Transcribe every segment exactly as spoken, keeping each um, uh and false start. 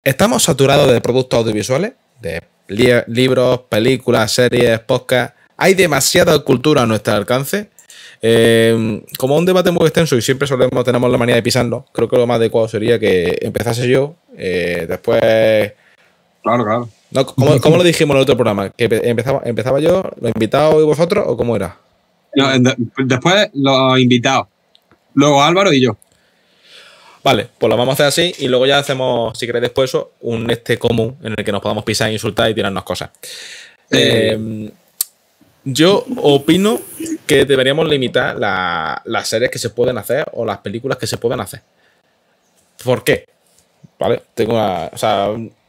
estamos saturados de productos audiovisuales, de li libros, películas, series, podcasts. Hay demasiada cultura a nuestro alcance. Eh, como un debate muy extenso y siempre solemos tenemos la manía de pisarnos, creo que lo más adecuado sería que empezase yo, eh, después... Claro, claro. No, ¿cómo, ¿Cómo lo dijimos en el otro programa? ¿Que empezaba, empezaba yo, los invitados y vosotros, o cómo era? No, de, después los invitados, luego Álvaro y yo. Vale, pues lo vamos a hacer así y luego ya hacemos, si queréis después eso, un este común en el que nos podamos pisar, insultar y tirarnos cosas. Eh, eh, yo opino que deberíamos limitar la, las series que se pueden hacer o las películas que se pueden hacer. ¿Por qué? Vale, tengo una... O sea,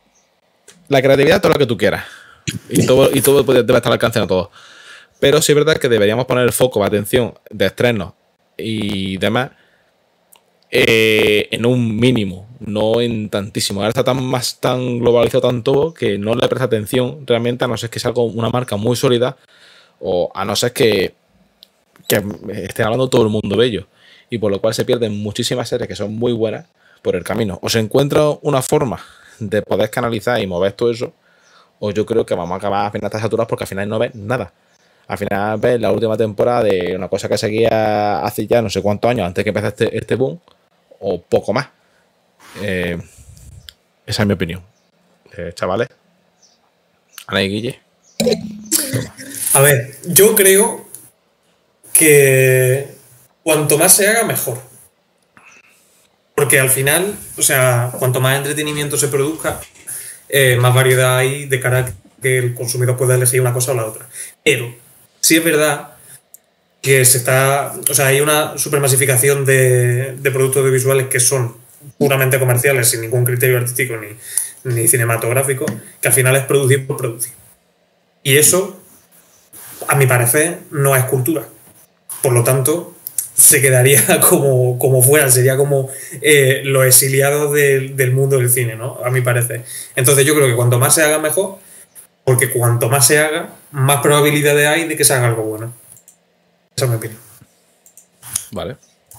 la creatividad, todo lo que tú quieras. Y todo, y todo debe estar al alcance de todo. Pero sí es verdad que deberíamos poner el foco de atención de estrenos y demás eh, en un mínimo, no en tantísimo. Ahora está tan más tan globalizado tan todo que no le presta atención realmente, a no ser que sea algo, una marca muy sólida, o a no ser que, que esté hablando todo el mundo de ello. Y por lo cual se pierden muchísimas series que son muy buenas por el camino. O se encuentra una forma de poder canalizar y mover todo eso, o yo creo que vamos a acabar apenas estar saturados porque al final no ves nada. Al final ves la última temporada de una cosa que seguía hace ya no sé cuántos años antes que empezara este, este boom, o poco más. Eh, esa es mi opinión. Eh, chavales. Ana y Guille. A ver, yo creo que cuanto más se haga, mejor. Porque al final, o sea, cuanto más entretenimiento se produzca, eh, más variedad hay de cara a que el consumidor pueda elegir una cosa o la otra. Pero sí es verdad que se está, o sea, hay una supermasificación de, de productos audiovisuales que son puramente comerciales, sin ningún criterio artístico ni, ni cinematográfico, que al final es producir por producir. Y eso, a mi parecer, no es cultura. Por lo tanto, se quedaría como, como fuera, sería como eh, los exiliados de, del mundo del cine, ¿no? A mi parecer. Entonces yo creo que cuanto más se haga, mejor, porque cuanto más se haga, más probabilidades hay de que se haga algo bueno. Esa es mi opinión. Vale.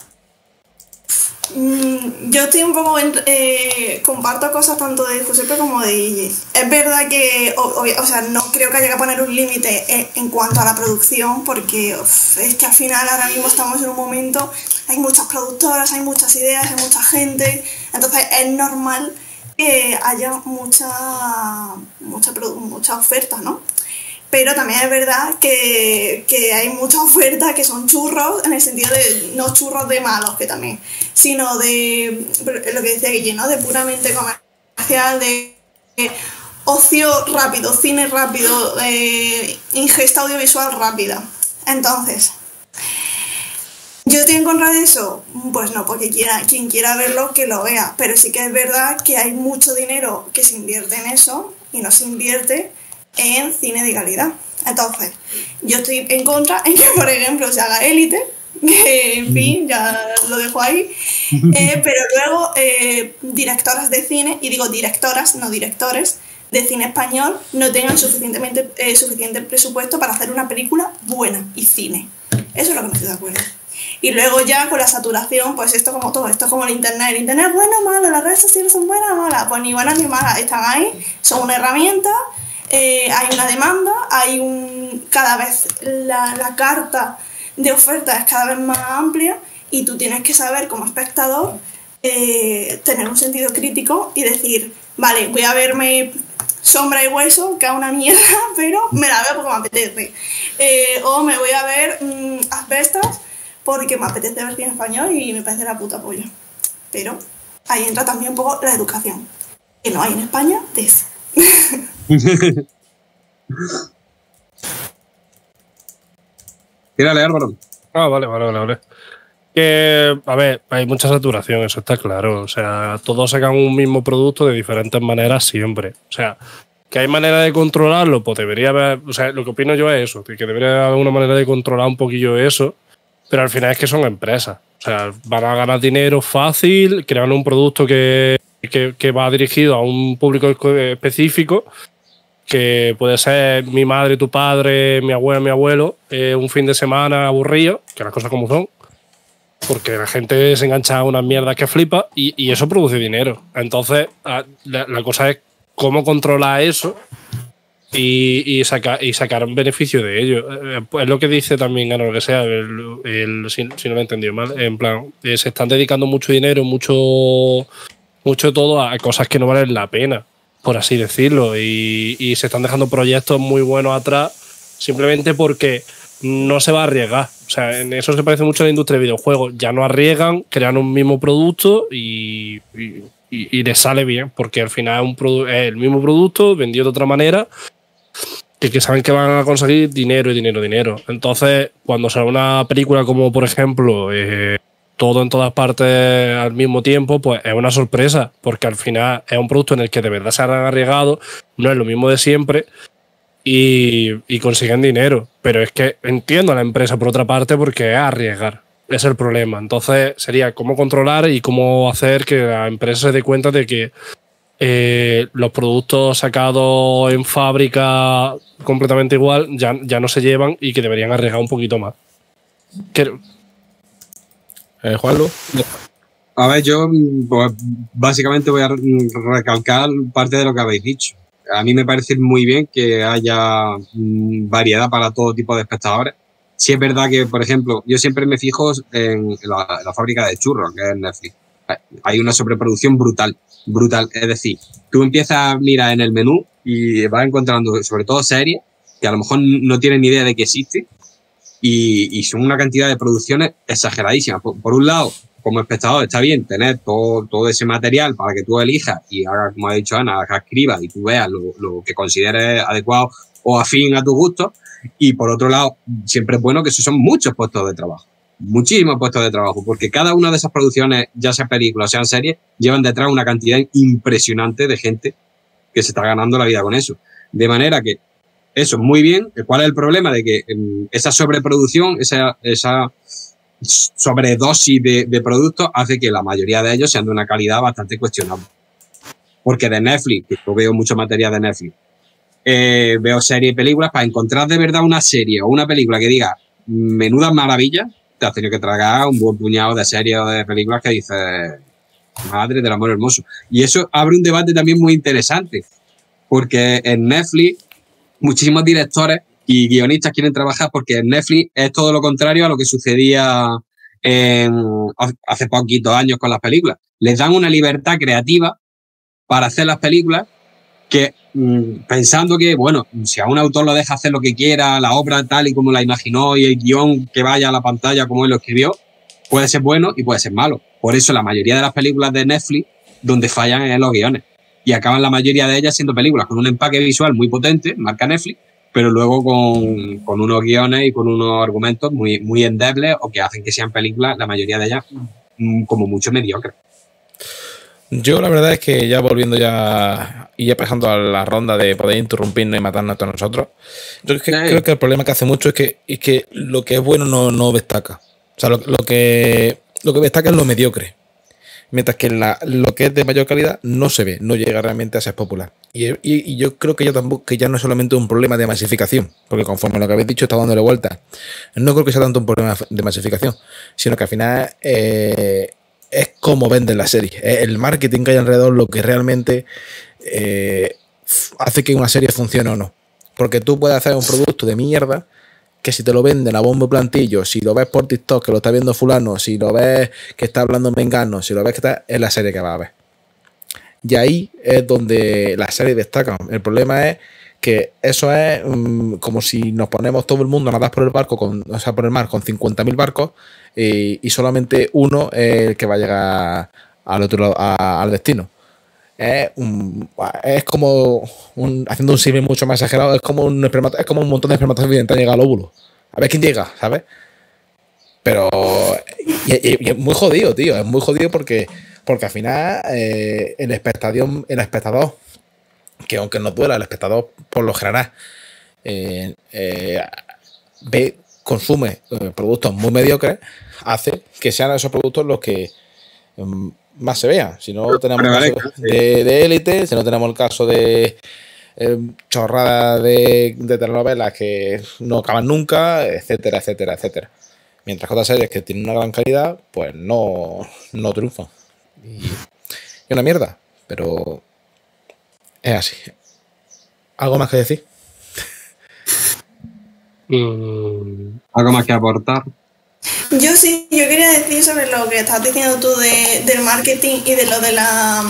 Yo estoy un poco... Eh, comparto cosas tanto de Giuseppe como de Guille. Es verdad que... O, o sea, no creo que haya que poner un límite en, en cuanto a la producción, porque uf, es que al final ahora mismo estamos en un momento... Hay muchas productoras, hay muchas ideas, hay mucha gente... Entonces es normal que haya mucha... Mucha, mucha oferta, ¿no? Pero también es verdad que, que hay mucha oferta que son churros, en el sentido de no churros de malos, que también, sino de lo que decía Guille, ¿no? De puramente comercial, de eh, ocio rápido, cine rápido, eh, ingesta audiovisual rápida. Entonces, ¿yo estoy en contra de eso? Pues no, porque quiera, quien quiera verlo, que lo vea. Pero sí que es verdad que hay mucho dinero que se invierte en eso y no se invierte en cine de calidad. Entonces, yo estoy en contra en que, por ejemplo, se haga Élite, que en fin, ya lo dejo ahí, eh, pero luego eh, directoras de cine, y digo directoras, no directores, de cine español no tengan suficientemente eh, suficiente presupuesto para hacer una película buena y cine. Eso es lo que no estoy de acuerdo. Y luego ya con la saturación, pues esto como todo, esto es como el internet. El internet es bueno o malo, las redes sociales son buenas o malas, pues ni buenas ni malas, están ahí, son una herramienta. Eh, hay una demanda, hay un cada vez la, la carta de oferta es cada vez más amplia y tú tienes que saber como espectador eh, tener un sentido crítico y decir, vale, voy a verme Sombra y Hueso, que es una mierda, pero me la veo porque me apetece. Eh, o me voy a ver mmm, Asbestas porque me apetece ver cine español y me parece la puta polla. Pero ahí entra también un poco la educación, que no hay en España de eso. Tírale, Álvaro. Ah, vale, vale, vale, vale. Que, a ver, hay mucha saturación, eso está claro. O sea, todos sacan un mismo producto de diferentes maneras siempre. O sea, que hay manera de controlarlo, pues debería haber. O sea, lo que opino yo es eso, que debería haber una manera de controlar un poquillo eso, pero al final es que son empresas. O sea, van a ganar dinero fácil, crean un producto que, que, que va dirigido a un público específico, que puede ser mi madre, tu padre, mi abuela, mi abuelo, eh, un fin de semana aburrido, que las cosas como son. porque la gente se engancha a unas mierdas que flipa y, y eso produce dinero. Entonces, la, la cosa es cómo controlar eso y, y, saca, y sacar un beneficio de ello. Es lo que dice también, Gano, lo que sea, el, el, si, si no lo he entendido mal, en plan, eh, se están dedicando mucho dinero, mucho, mucho todo a cosas que no valen la pena, por así decirlo, y, y se están dejando proyectos muy buenos atrás simplemente porque no se va a arriesgar. O sea, en eso se parece mucho a la industria de videojuegos. Ya no arriesgan, crean un mismo producto y, y, y, y les sale bien, porque al final es, un produ es el mismo producto vendido de otra manera, que, que saben que van a conseguir dinero y dinero, dinero. Entonces, cuando sale una película como, por ejemplo, eh, todo en todas partes al mismo tiempo, pues es una sorpresa, porque al final es un producto en el que de verdad se han arriesgado, no es lo mismo de siempre, y, y consiguen dinero. Pero es que entiendo a la empresa por otra parte, porque es arriesgar, es el problema. Entonces sería cómo controlar y cómo hacer que la empresa se dé cuenta de que eh, los productos sacados en fábrica completamente igual ya, ya no se llevan y que deberían arriesgar un poquito más. Que, Eh, Juanlu. A ver, yo pues, básicamente voy a recalcar parte de lo que habéis dicho. A mí me parece muy bien que haya mmm, variedad para todo tipo de espectadores. Sí es verdad que, por ejemplo, yo siempre me fijo en la, en la fábrica de churros, que es Netflix. Hay una sobreproducción brutal, brutal. Es decir, tú empiezas a mirar en el menú y vas encontrando sobre todo series que a lo mejor no tienen ni idea de que existen. Y, y son una cantidad de producciones exageradísimas. Por, por un lado, como espectador, está bien tener todo, todo ese material para que tú elijas y hagas, como ha dicho Ana, hagas escribas y tú veas lo, lo que consideres adecuado o afín a tu gusto. Y por otro lado, siempre es bueno que esos son muchos puestos de trabajo. Muchísimos puestos de trabajo, porque cada una de esas producciones, ya sea películas, sean series, llevan detrás una cantidad impresionante de gente que se está ganando la vida con eso. De manera que eso es muy bien. ¿Cuál es el problema? De que um, esa sobreproducción, esa, esa sobredosis de, de productos hace que la mayoría de ellos sean de una calidad bastante cuestionable. Porque de Netflix, que yo veo mucho material de Netflix, eh, veo series y películas, para encontrar de verdad una serie o una película que diga menudas maravillas, te has tenido que tragar un buen puñado de series o de películas que dices, madre del amor hermoso. Y eso abre un debate también muy interesante, porque en Netflix muchísimos directores y guionistas quieren trabajar, porque en Netflix es todo lo contrario a lo que sucedía en, hace poquitos años con las películas. Les dan una libertad creativa para hacer las películas que, mmm, pensando que, bueno, si a un autor lo deja hacer lo que quiera, la obra tal y como la imaginó y el guión que vaya a la pantalla como él lo escribió, puede ser bueno y puede ser malo. Por eso la mayoría de las películas de Netflix, donde fallan es en los guiones. Y acaban la mayoría de ellas siendo películas con un empaque visual muy potente, marca Netflix, pero luego con, con unos guiones y con unos argumentos muy, muy endebles, o que hacen que sean películas, la mayoría de ellas, como mucho mediocres. Yo la verdad es que ya volviendo ya y ya pasando a la ronda de poder interrumpirnos y matarnos a todos nosotros, yo es que, sí. creo que el problema que hace mucho es que, es que lo que es bueno no, no destaca. O sea, lo, lo, que, lo que destaca es lo mediocre. Mientras que la, lo que es de mayor calidad no se ve, no llega realmente a ser popular. Y, y, y yo creo que ya tampoco que ya no es solamente un problema de masificación, porque conforme a lo que habéis dicho está dándole vuelta. No creo que sea tanto un problema de masificación, sino que al final eh, es cómo venden la serie. Es el marketing que hay alrededor lo que realmente eh, hace que una serie funcione o no. Porque tú puedes hacer un producto de mierda que si te lo venden a bombo y plantillo, si lo ves por TikTok que lo está viendo fulano, si lo ves que está hablando mengano, si lo ves que está, es la serie que vas a ver. Y ahí es donde las series destacan. El problema es que eso es um, como si nos ponemos todo el mundo a nadar por el barco, con, o sea, por el mar con cincuenta mil barcos y, y solamente uno es el que va a llegar al otro lado, a, al destino. Es, un, es como un, haciendo un símil mucho más exagerado, es como un es como un montón de espermatozoides intentan llegar al óvulo. A ver quién llega, ¿sabes? Pero y, y, y es muy jodido, tío. Es muy jodido porque, porque al final eh, el espectador, el espectador, que aunque nos duela, el espectador por lo general eh, eh, ve, consume eh, productos muy mediocres, hace que sean esos productos los que um, más se vea. Si no tenemos el caso de, de élite, si no tenemos el caso de eh, chorradas de, de telenovelas que no acaban nunca, etcétera, etcétera, etcétera. Mientras que otras series que tienen una gran calidad, pues no, no triunfan. Y es una mierda, pero es así. ¿Algo más que decir? Mm, ¿Algo más que aportar? Yo sí, yo quería decir sobre lo que estabas diciendo tú de, del marketing y de lo de la...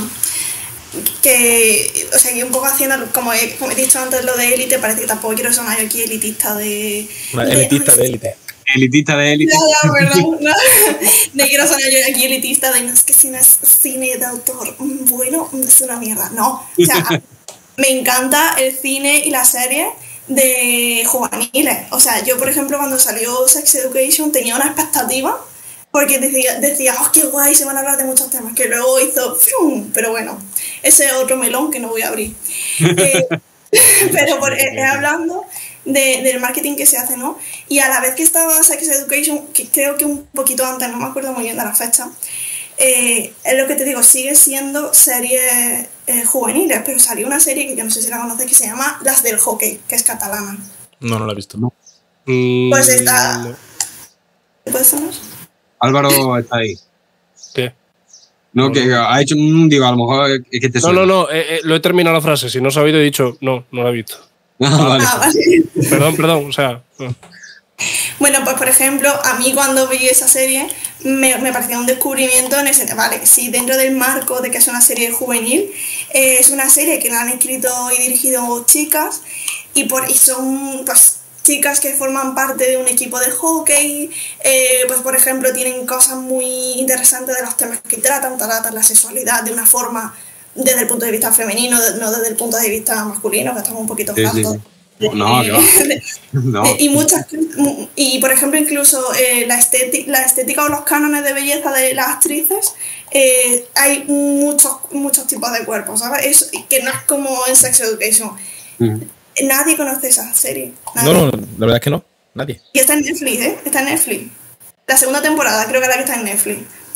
que, o sea, que un poco haciendo, como he, como he dicho antes, lo de élite, parece que tampoco quiero sonar yo aquí elitista de... Una de- elitista de élite. Elitista de élite. Ya, ya, perdón, no, no quiero sonar yo aquí elitista de no es que si no es cine de autor, mm, bueno, mm, es una mierda. No, o sea, me encanta el cine y las series de juveniles. O sea, yo, por ejemplo, cuando salió Sex Education tenía una expectativa porque decía, decía oh, qué guay, se van a hablar de muchos temas, que luego hizo ¡frum! Pero bueno, ese es otro melón que no voy a abrir. Eh, pero por, eh, eh, hablando de, del marketing que se hace, ¿no? Y a la vez que estaba Sex Education, que creo que un poquito antes, no me acuerdo muy bien de la fecha, eh, es lo que te digo, sigue siendo series eh, juveniles, pero salió una serie que yo no sé si la conoces que se llama Las del Hockey, que es catalana. No, no lo he visto. mm, Pues está... no. ¿Puede sonar? Álvaro está ahí. ¿Qué? No, que ha hecho un. Digo, a lo mejor es que te No, suena. no, no, eh, eh, lo he terminado la frase. Si no os habéis dicho, no, no la he visto. Ah, vale. Ah, vale. Perdón, perdón, o sea. no. Bueno, pues por ejemplo, a mí cuando vi esa serie me, me pareció un descubrimiento en ese... Vale, sí, dentro del marco de que es una serie juvenil, eh, es una serie que la han escrito y dirigido chicas y, por, y son pues chicas que forman parte de un equipo de hockey, eh, pues por ejemplo tienen cosas muy interesantes de los temas que tratan, tratan la sexualidad de una forma desde el punto de vista femenino, no desde el punto de vista masculino, que estamos un poquito Sí, sí, hartos. sí. No, que va. No. Eh, y muchas y por ejemplo incluso eh, la, estética, la estética o los cánones de belleza de las actrices, eh, hay muchos muchos tipos de cuerpos, ¿sabes? Eso, que no es como en Sex Education. Mm. Nadie conoce esa serie, nadie. No, no, la verdad es que no. Nadie. Y está en Netflix, ¿eh? Está en Netflix. La segunda temporada creo que es la que está en Netflix.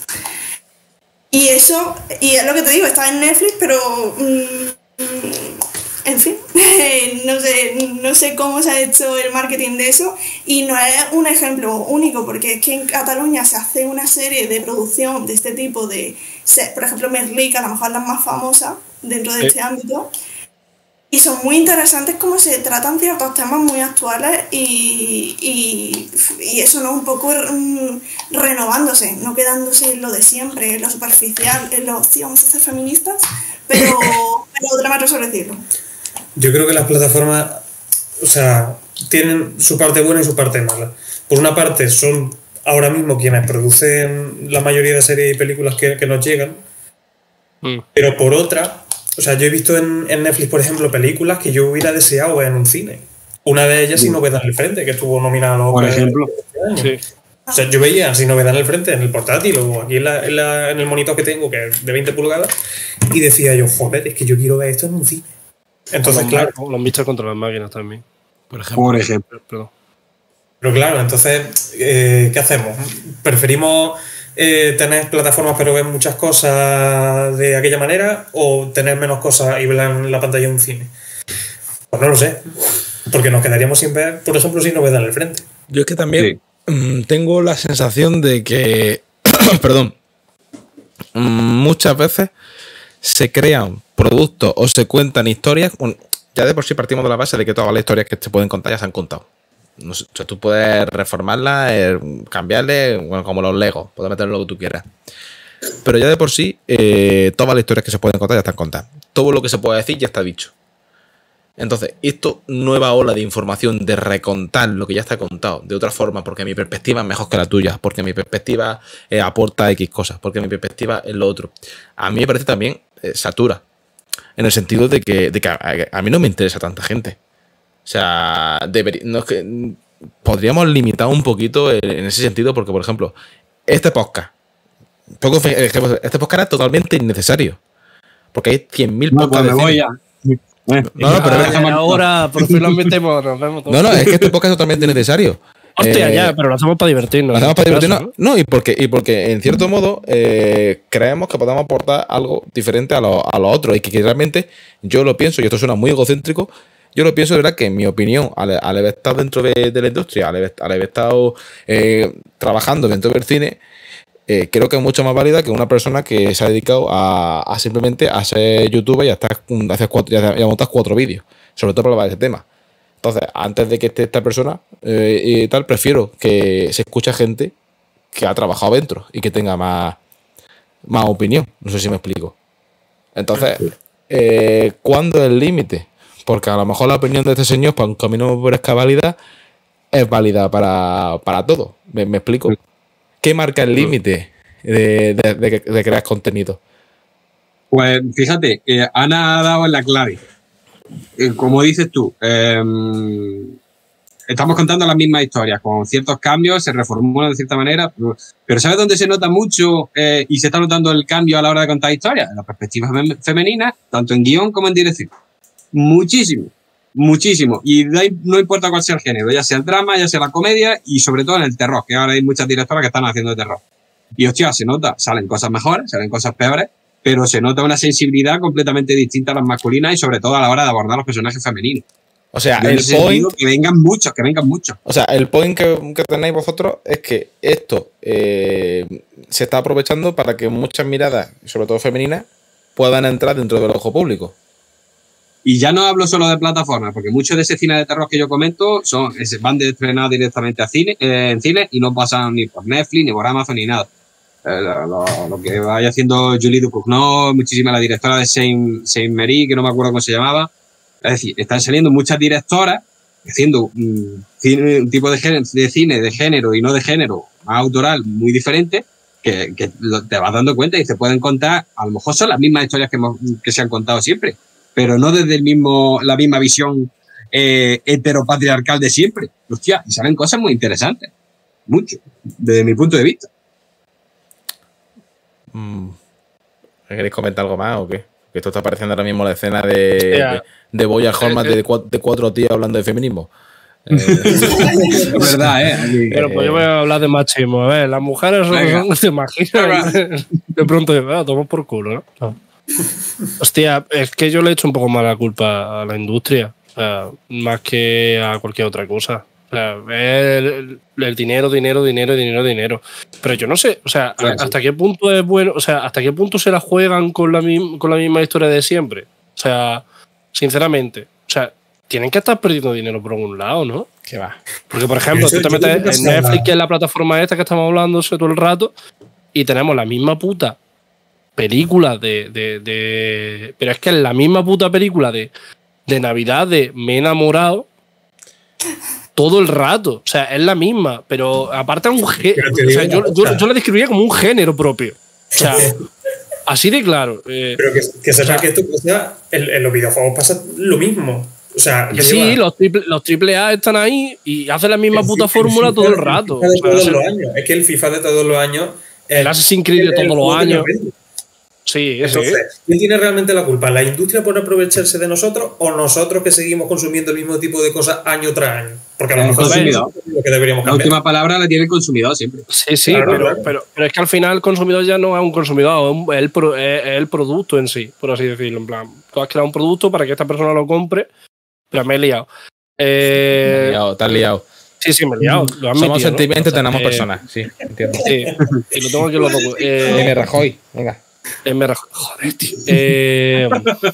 Y eso, y es lo que te digo, está en Netflix, pero mm, en fin, no sé, no sé cómo se ha hecho el marketing de eso y no es un ejemplo único porque es que en Cataluña se hace una serie de producción de este tipo de, por ejemplo, Merlic, a lo mejor las más famosas dentro de Sí. este ámbito, y son muy interesantes como se tratan ciertos temas muy actuales y, y, y eso, ¿no? Un poco mm, renovándose, no quedándose en lo de siempre, en lo superficial, en lo, sí, vamos a ser feministas, pero, pero otra manera sobre decirlo. Yo creo que las plataformas, o sea, tienen su parte buena y su parte mala. Por una parte, son ahora mismo quienes producen la mayoría de series y películas que, que nos llegan, Mm. pero por otra, o sea, yo he visto en, en Netflix, por ejemplo, películas que yo hubiera deseado ver en un cine. Una de ellas, Sin Novedad en el Frente, que estuvo nominada a los Por Oscars ejemplo. este año. Sí. O sea, yo veía Sin Novedad en el Frente, en el portátil o aquí en, la, en, la, en el monitor que tengo, que es de veinte pulgadas, y decía yo, joder, es que yo quiero ver esto en un cine. Entonces, los, claro, los Mitchell contra las máquinas también. Por ejemplo. Por ejemplo. Perdón. pero claro, entonces, eh, ¿qué hacemos? ¿Preferimos eh, tener plataformas pero ver muchas cosas de aquella manera o tener menos cosas y verlas en la pantalla de un cine? Pues no lo sé, porque nos quedaríamos sin ver, por ejemplo, Sin Novedad en el Frente. Yo es que también Sí. mm, tengo la sensación de que, perdón, mm, muchas veces se crean productos o se cuentan historias. Bueno, ya de por sí partimos de la base de que todas las historias que se pueden contar ya se han contado. No sé, o sea, tú puedes reformarlas, eh, cambiarle, bueno, como los Legos, puedes meter lo que tú quieras. Pero ya de por sí, eh, todas las historias que se pueden contar ya están contadas. Todo lo que se puede decir ya está dicho. Entonces, esto, nueva ola de información, de recontar lo que ya está contado de otra forma, porque mi perspectiva es mejor que la tuya, porque mi perspectiva eh, aporta X cosas, porque mi perspectiva es lo otro. A mí me parece también eh, satura, en el sentido de que, de que a, a mí no me interesa tanta gente. O sea, debería, no es que, podríamos limitar un poquito en ese sentido, porque, por ejemplo, este podcast, poco, este podcast era totalmente innecesario, porque hay cien mil No, pues podcasts me de voy cine. ya. Eh, No, no, pero Ah, déjame- ahora por fin lo metemos, nos vemos todos. No, no, es que este podcast es totalmente necesario. Hostia, Eh, ya, pero lo hacemos para divertirnos. Lo hacemos para en este divertirnos. caso, No, y porque, y porque en cierto modo eh, creemos que podemos aportar algo diferente a los a lo otros. Y que, que realmente yo lo pienso, y esto suena muy egocéntrico, yo lo pienso de verdad que en mi opinión, al, al haber estado dentro de, de la industria, al haber, al haber estado eh, trabajando dentro del cine, eh, creo que es mucho más válida que una persona que se ha dedicado a, a simplemente a ser youtuber y a, estar, a, hacer cuatro, y a, y a montar cuatro vídeos, sobre todo para hablar de ese tema. Entonces, antes de que esté esta persona eh, y tal, prefiero que se escuche gente que ha trabajado dentro y que tenga más, más opinión. No sé si me explico. Entonces, eh, ¿cuándo es el límite? Porque a lo mejor la opinión de este señor, para un camino por esta válida, es válida para, para todo. ¿Me, me explico? ¿Qué marca el límite de, de, de, de crear contenido? Pues fíjate, eh, Ana ha dado en la clave. Eh, como dices tú, eh, estamos contando las mismas historias, con ciertos cambios, se reformulan de cierta manera, pero, pero ¿sabes dónde se nota mucho eh, y se está notando el cambio a la hora de contar historias? En la perspectiva fem femenina, tanto en guión como en dirección. Muchísimo, muchísimo. Y de ahí no importa cuál sea el género, ya sea el drama, ya sea la comedia y sobre todo en el terror, que ahora hay muchas directoras que están haciendo de terror. Y hostia, se nota, salen cosas mejores, salen cosas peores, pero se nota una sensibilidad completamente distinta a las masculinas y sobre todo a la hora de abordar los personajes femeninos. O sea, Yo el point... Que vengan muchos, que vengan muchos. O sea, el point que, que tenéis vosotros es que esto eh, se está aprovechando para que muchas miradas, sobre todo femeninas, puedan entrar dentro del ojo público. Y ya no hablo solo de plataformas, porque muchos de ese cine de terror que yo comento son, van de estrenados directamente a cine, eh, en cine y no pasan ni por Netflix, ni por Amazon, ni nada. Eh, lo, lo que vaya haciendo Julie Ducournau, muchísima la directora de Saint, Saint Mary, que no me acuerdo cómo se llamaba. Es decir, están saliendo muchas directoras haciendo un, un tipo de, género, de cine de género y no de género más autoral muy diferente, que, que te vas dando cuenta y te pueden contar, a lo mejor son las mismas historias que, hemos, que se han contado siempre, pero no desde el mismo, la misma visión eh, heteropatriarcal de siempre. Hostia, y salen cosas muy interesantes. Mucho, desde mi punto de vista. ¿Queréis comentar algo más o qué? Que esto está apareciendo ahora mismo la escena de, Hostia. de, de Boya Hormat de, cuatro, de cuatro tíos hablando de feminismo. Eh, Es verdad, ¿eh? Pero pues yo voy a hablar de machismo. A ver, las mujeres son, son te imaginas. De pronto, ah, tomo por culo, ¿no? No. Hostia, es que yo le he hecho un poco más la culpa a la industria, o sea, más que a cualquier otra cosa. O sea, el, el dinero, dinero, dinero, dinero, dinero. Pero yo no sé, o sea, Claro, hasta qué punto es bueno, o sea, hasta qué punto se la juegan con la, con la misma historia de siempre. O sea, sinceramente, o sea, tienen que estar perdiendo dinero por algún lado, ¿no? ¿Qué va? Porque, por ejemplo, Eso tú te yo creo que metes en pasa- Netflix, que es la plataforma esta que estamos hablando todo el rato, y tenemos la misma puta película de, de, de. Pero es que es la misma puta película de, de Navidad de Me he enamorado todo el rato. O sea, es la misma, pero aparte es un género. Pero te O sea, digo yo, una yo, cosa. yo la describiría como un género propio. O sea, así de claro. Eh, Pero que, que sepas O sea, que esto pasa, en, en los videojuegos pasa lo mismo. O sea, que que sí, lleva- los triple, los triple A están ahí y hacen la misma el puta fi- fórmula el todo el FIFA- rato. El FIFA de O sea, todos se- los años. Es que el FIFA de todos los años. El Assassin's Creed de el- el todos los juego que años. nos vende. Sí, sí. Entonces, ¿quién tiene realmente la culpa? ¿La industria por aprovecharse de nosotros o nosotros que seguimos consumiendo el mismo tipo de cosas año tras año? Porque a lo El mejor consumidor. es lo que deberíamos La cambiar. última palabra la tiene el consumidor siempre. Sí, sí, Claro, pero, claro. Pero, pero es que al final el consumidor ya no es un consumidor, es, un- es el, pro- es- es el producto en sí, por así decirlo. En plan, tú has creado un producto para que esta persona lo compre, pero me he liado. Eh, liado, estás liado. sí, sí, me he liado. Lo has Somos metido, ¿no? sentimientos, O sea, tenemos eh, personas. Sí, entiendo. Sí, y lo tengo aquí en los dos. Eh, M. Rajoy, venga. M. Rajoy. Joder, tío. Eh,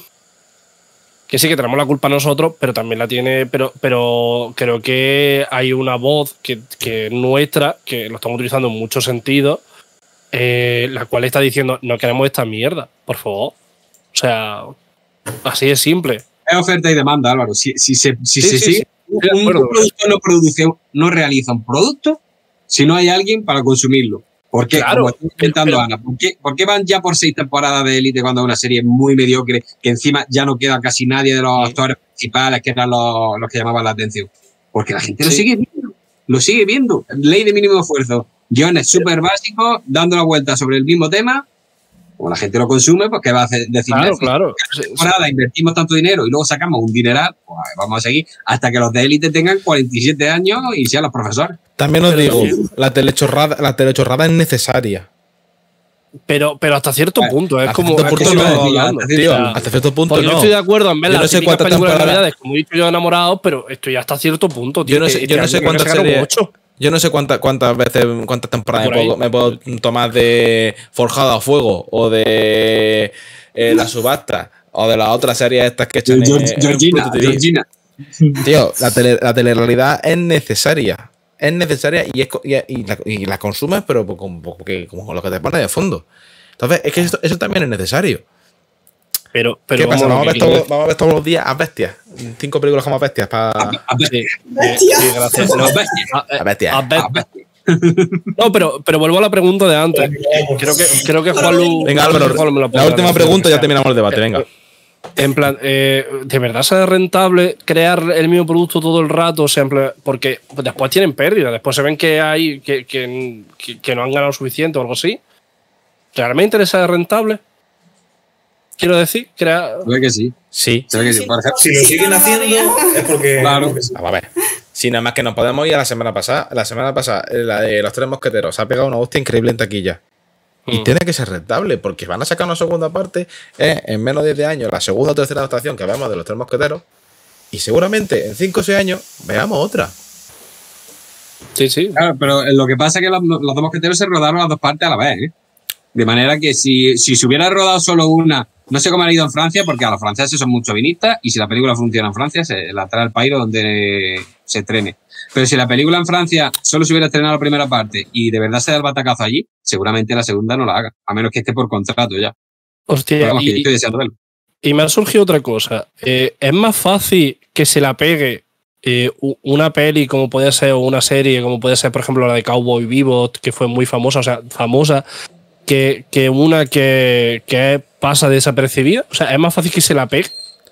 que sí que tenemos la culpa nosotros, pero también la tiene. Pero, pero creo que hay una voz que, que es nuestra, que lo estamos utilizando en muchos sentidos, eh, la cual está diciendo: no queremos esta mierda, por favor. O sea, así es simple. Es oferta y demanda, Álvaro. Si, si se, si Sí, se sí, sigue, sí. Estoy de un, acuerdo. un productor no, produce, no realiza un producto si no hay alguien para consumirlo. ¿Por qué? Claro, Como está comentando pero- Ana, ¿por qué, ¿por qué van ya por seis temporadas de Élite cuando es una serie muy mediocre, que encima ya no queda casi nadie de los actores principales que eran los, los que llamaban la atención? Porque la gente lo Sí. sigue viendo. Lo sigue viendo. Ley de mínimo esfuerzo. Guiones súper básicos, dando la vuelta sobre el mismo tema. Como la gente lo consume, pues ¿qué va a hacer- decir Claro, Netflix? claro. Temporada invertimos tanto dinero y luego sacamos un dineral, pues vamos a seguir hasta que los de élite tengan cuarenta y siete años y sean los profesores. También os Pero digo, también- la telechorrada, la telechorrada es necesaria. Pero, pero hasta cierto Bueno, punto, es hasta como. cierto es punto como no, estamos tío, hablando. hasta Tío, O sea, hasta cierto punto porque no. yo estoy de acuerdo en ver Yo las no sé típicas cuántas películas de temporadas. Navidades, como he dicho yo, enamorados, pero estoy hasta cierto punto, tío. Yo no sé, que yo no este sé año creo que cuántas sacaron como series. ocho. Yo no sé cuántas, cuántas veces, cuántas temporadas me Por ahí. puedo, me puedo tomar de Forjada a Fuego o de eh, La Subasta o de las otras series estas que echan en, Georg- en Georgina, Pluto T V. Georgina. Tío, la, tele, la telerrealidad es necesaria. Es necesaria y, es, co- y, y la, y la consumes, pero como, porque, como con lo que te pone de fondo. Entonces, es que eso, eso también es necesario. Pero, pero ¿Qué pasa? vamos, Vamos lo a, que ver quiero todos, vamos a ver todos los días a bestias. Cinco películas como bestias para. A ver, decir- sí, Bestia. sí, gracias. No, A bestia. a- A bestia. a ver- a ver. no, pero, pero vuelvo a la pregunta de antes. Creo que, creo que Juanlu. Venga, creo que Álvaro, Juanlu me lo la podrá última decir, pregunta o y ya sea, terminamos el debate. Venga. En plan, eh, ¿de verdad sale rentable crear el mismo producto todo el rato? O sea, en plan, porque después tienen pérdida, después se ven que hay que, que, que- que no han ganado suficiente o algo así. ¿Realmente les sale rentable? Quiero decir, crear. Se ve que sí. Sí. Se ve que sí. Por ejemplo, Si lo siguen no, no, haciendo no. es porque. Claro. porque sí. Vamos a ver. Si nada más que nos podemos ir a la semana pasada. La semana pasada, eh, la de Los Tres Mosqueteros, se ha pegado una hostia increíble en taquilla. Y Mm. tiene que ser rentable, porque van a sacar una segunda parte eh, en menos de diez años, la segunda o tercera adaptación que vemos de Los Tres Mosqueteros. Y seguramente en cinco o seis años veamos otra. Sí, sí. claro, pero lo que pasa es que los, los dos mosqueteros se rodaron las dos partes a la vez, ¿eh? De manera que si, si se hubiera rodado solo una, no sé cómo ha ido en Francia, porque a los franceses son mucho vinistas y si la película funciona en Francia, se la trae al país donde se estrene. Pero si la película en Francia solo se hubiera estrenado la primera parte y de verdad se da el batacazo allí, seguramente la segunda no la haga, a menos que esté por contrato ya. Pero Hostia, vamos, que yo y, estoy deseando verlo. y me ha surgido otra cosa. Eh, ¿Es más fácil que se la pegue eh, u- una peli como puede ser, o una serie como puede ser, por ejemplo, la de Cowboy Bebop, que fue muy famosa, o sea, famosa, que, que una que, que pasa desapercibida? O sea, ¿es más fácil que se la pegue?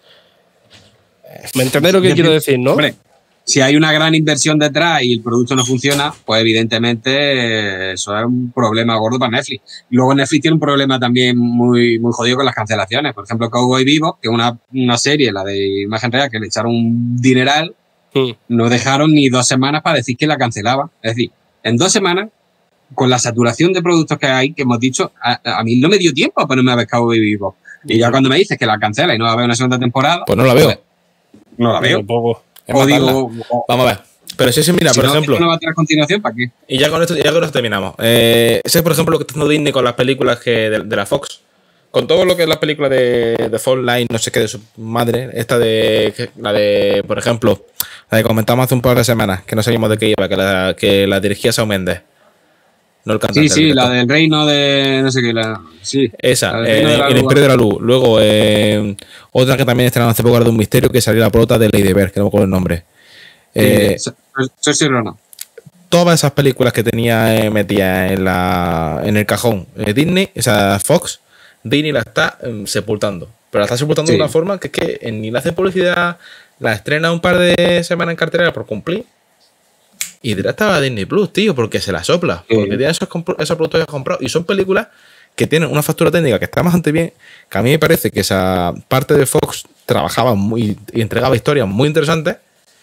¿Me entendéis lo que quiero decir, no? Hombre, si hay una gran inversión detrás y el producto no funciona, pues evidentemente eh, eso es un problema gordo para Netflix. Luego Netflix tiene un problema también muy, muy jodido con las cancelaciones. Por ejemplo, Cowboy Bebop, que es una, una serie, la de Imagen Real, que le echaron un dineral, Mm. no dejaron ni dos semanas para decir que la cancelaban. Es decir, en dos semanas, con la saturación de productos que hay, que hemos dicho, a, a mí no me dio tiempo a ponerme a ver Cowboy Bebop. Y ya cuando me dices que la cancela y no va a haber una segunda temporada, Pues no la veo. no la veo. Tampoco. Es O matarla. digo, o- Vamos a ver. Pero sí, sí, mira, si por no, ejemplo. no va a tener continuación, ¿para qué? Y ya con esto, ya con esto terminamos. Eh, ese es, por ejemplo, lo que está haciendo Disney con las películas que de, de la Fox. Con todo lo que es las películas de, de Fall Line, no sé qué, de su madre. Esta de. que- La de, por ejemplo, la que comentamos hace un par de semanas, que no sabíamos de qué iba, que la, que la dirigía Shawn Mendes. No el cantante. Sí, el sí, director. la del reino de. No sé qué, la. Sí. Esa, La del eh, Reino de la El Luz. Imperio de la Luz. Luego, eh, otra que también estrenaron hace poco, era de un misterio, que salió la prota de Lady Bird, que no me acuerdo el nombre. Eh, Eh, Saoirse Ronan. todas esas películas que tenía eh, metidas en, la, en el cajón eh, Disney, o sea, Fox, Disney la está eh, sepultando. Pero la está sepultando Sí. de una forma que es que eh, ni le hace publicidad, la estrena un par de semanas en cartelera por cumplir. Y directa a Disney Plus, tío, porque se la sopla. Sí. Porque tiene esos, compro- esos productos que ha comprado. Y son películas que tienen una factura técnica que está bastante bien. Que a mí me parece que esa parte de Fox trabajaba muy y entregaba historias muy interesantes.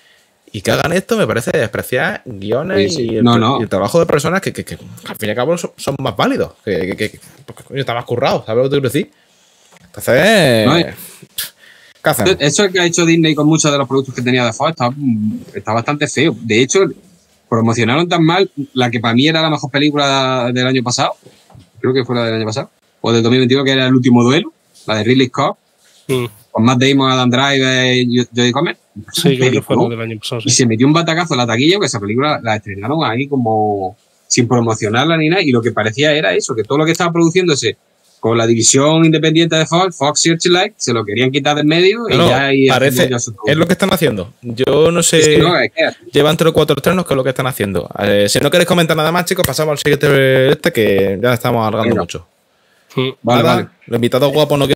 Y que hagan esto me parece despreciar guiones Sí, sí. Y, el, No, no. y el trabajo de personas que, que, que, al fin y al cabo son, son más válidos. Que, que, que porque, coño, está más currado, ¿sabes lo que te quiero decir? Entonces, No, eh. ¿qué hacemos? Eso que ha hecho Disney con muchos de los productos que tenía de Fox está, está bastante feo. De hecho, promocionaron tan mal la que para mí era la mejor película del año pasado. Creo que fue la del año pasado. O del dos mil veintiuno, que era El Último Duelo. La de Ridley Scott. Mm. Con Matt Damon, Adam Driver y Jodie Comer. Sí, creo que fue lo del año pasado. Y Sí. se metió un batacazo en la taquilla, porque esa película la estrenaron ahí como sin promocionarla ni nada, y lo que parecía era eso, que todo lo que estaba produciéndose con la división independiente de Fox, Fox Searchlight, se lo querían quitar del medio y No, no, ya ahí parece, haciendo ya su- es lo que están haciendo. Yo no sé. Es que no, es que- Llevan tres o cuatro estrenos, que es lo que están haciendo. Eh, si no queréis comentar nada más, chicos, pasamos al siguiente este, que ya estamos alargando Venga. mucho. Mm. Vale, Nada, vale. Los invitados guapos no quieren